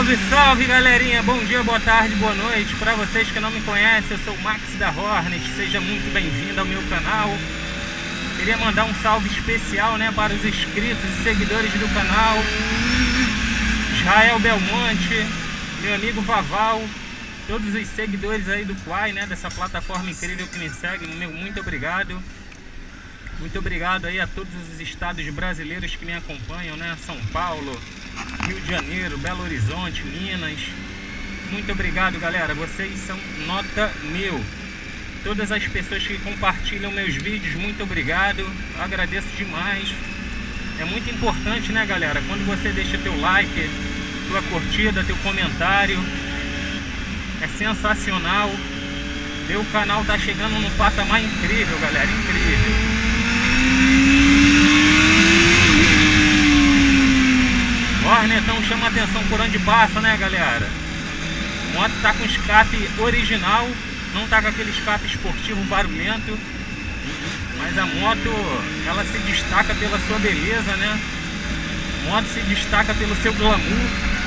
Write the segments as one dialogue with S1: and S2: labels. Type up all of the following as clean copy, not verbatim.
S1: Salve, salve, galerinha! Bom dia, boa tarde, boa noite. Para vocês que não me conhecem, eu sou o Max da Hornet. Seja muito bem-vindo ao meu canal. Queria mandar um salve especial, né, para os inscritos e seguidores do canal. Israel Belmonte, meu amigo Vaval, todos os seguidores aí do Quai, né, dessa plataforma incrível que me segue, meu muito obrigado. Muito obrigado aí a todos os estados brasileiros que me acompanham, né? São Paulo, Rio de Janeiro, Belo Horizonte, Minas. Muito obrigado, galera. Vocês são nota 1000. Todas as pessoas que compartilham meus vídeos, muito obrigado. Agradeço demais. É muito importante, né, galera? Quando você deixa teu like, tua curtida, teu comentário. É sensacional. Meu canal tá chegando num patamar incrível, galera. Incrível. Hornetão chama atenção por onde passa, né, galera? A moto tá com escape original, não tá com aquele escape esportivo barulhento, mas a moto, ela se destaca pela sua beleza, né? A moto se destaca pelo seu glamour.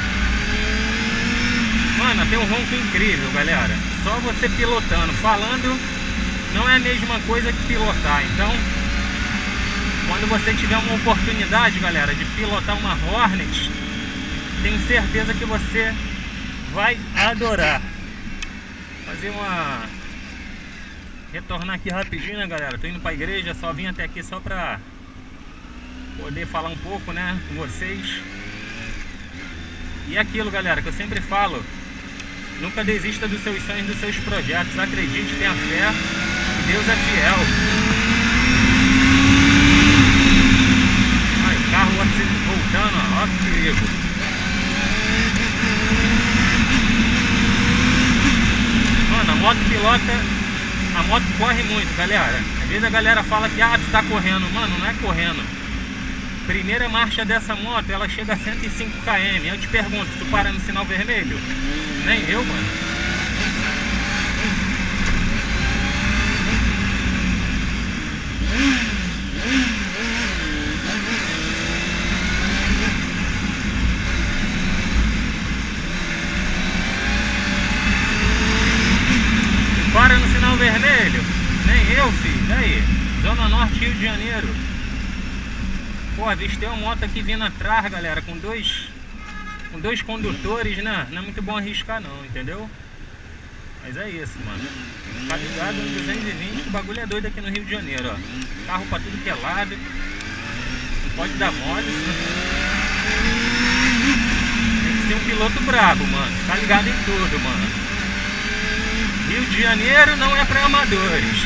S1: Mano, tem um ronco incrível, galera. Só você pilotando, falando não é a mesma coisa que pilotar. Então, quando você tiver uma oportunidade, galera, de pilotar uma Hornet, tenho certeza que você vai adorar. Retornar aqui rapidinho, né, galera? Tô indo pra igreja, só vim até aqui só pra poder falar um pouco, né, com vocês. E aquilo, galera, que eu sempre falo: nunca desista dos seus sonhos, dos seus projetos. Acredite, tenha fé, que Deus é fiel. Carro voltando, ó que perigo. Mano, a moto pilota, a moto corre muito, galera. Às vezes a galera fala que tu tá correndo. Mano, não é correndo. Primeira marcha dessa moto, ela chega a 105 km. Eu te pergunto, tu para no sinal vermelho? Nem eu, mano. Para no sinal vermelho? Nem eu, filho. Aí, Zona Norte, Rio de Janeiro. Pô, avistei uma moto aqui vindo atrás, galera, com dois condutores, né? Não é muito bom arriscar não, entendeu? Mas é isso, mano. Tá ligado no 220, o bagulho é doido aqui no Rio de Janeiro, ó. Carro pra tudo que é lado. Não pode dar mole. Tem que ser um piloto brabo, mano. Tá ligado em tudo, mano. Rio de Janeiro não é para amadores.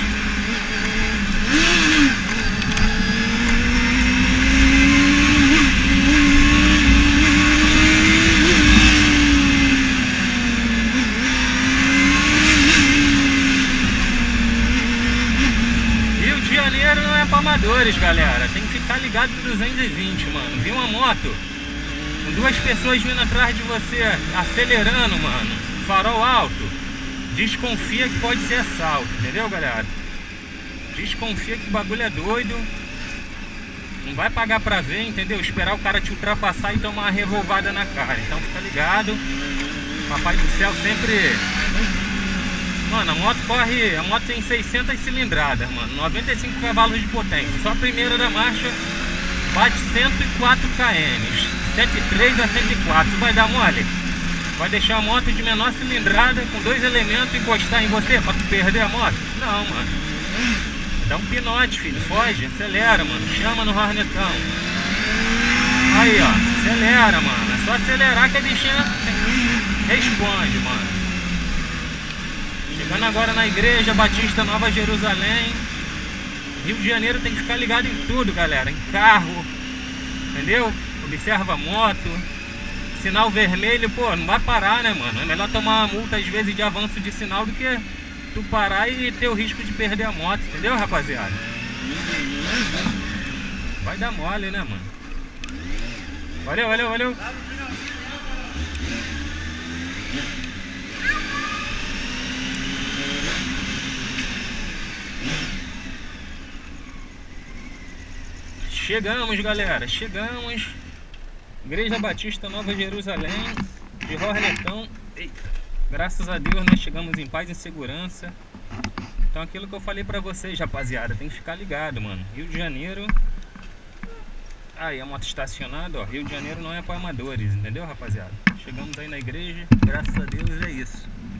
S1: Rio de Janeiro não é para amadores, galera. Tem que ficar ligado no 220, mano. Viu uma moto com duas pessoas vindo atrás de você, acelerando, mano, farol alto, desconfia que pode ser assalto, entendeu, galera? Desconfia que o bagulho é doido. Não vai pagar pra ver, entendeu? Esperar o cara te ultrapassar e tomar uma revolvada na cara. Então fica ligado. Papai do céu sempre... Mano, a moto tem 600 cilindradas, mano. 95 cavalos de potência. Só a primeira da marcha bate 104 km. 103 a 104. Vai dar mole? Vai deixar a moto de menor cilindrada com dois elementos encostar em você pra tu perder a moto? Não, mano. Dá um pinote, filho. Foge, acelera, mano. Chama no Hornetão. Aí, ó. Acelera, mano. É só acelerar que a bichinha responde, mano. Chegando agora na igreja Batista Nova Jerusalém. Rio de Janeiro tem que ficar ligado em tudo, galera. Em carro. Entendeu? Observa a moto. Sinal vermelho, pô, não vai parar, né, mano? É melhor tomar uma multa, às vezes, de avanço de sinal do que tu parar e ter o risco de perder a moto, entendeu, rapaziada? Vai dar mole, né, mano? Valeu, valeu, valeu! Chegamos, galera, chegamos. Igreja Batista Nova Jerusalém. de Hornetão. Eita. Graças a Deus nós chegamos em paz e em segurança. Então aquilo que eu falei pra vocês, rapaziada, tem que ficar ligado, mano. Rio de Janeiro... Aí a moto estacionada, ó. Rio de Janeiro não é para amadores, entendeu, rapaziada? Chegamos aí na igreja, graças a Deus é isso.